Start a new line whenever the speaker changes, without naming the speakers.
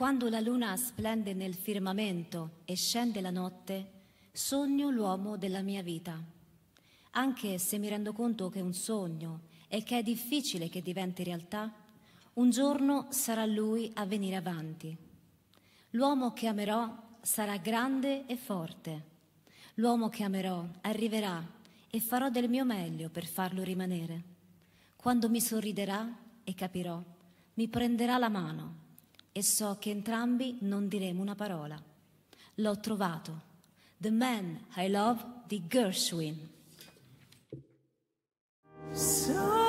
Quando la luna splende nel firmamento e scende la notte, sogno l'uomo della mia vita. Anche se mi rendo conto che è un sogno e che è difficile che diventi realtà, un giorno sarà lui a venire avanti. L'uomo che amerò sarà grande e forte. L'uomo che amerò arriverà e farò del mio meglio per farlo rimanere. Quando mi sorriderà e capirò, mi prenderà la mano e so che entrambi non diremo una parola. L'ho trovato. The Man I Love di Gershwin.
So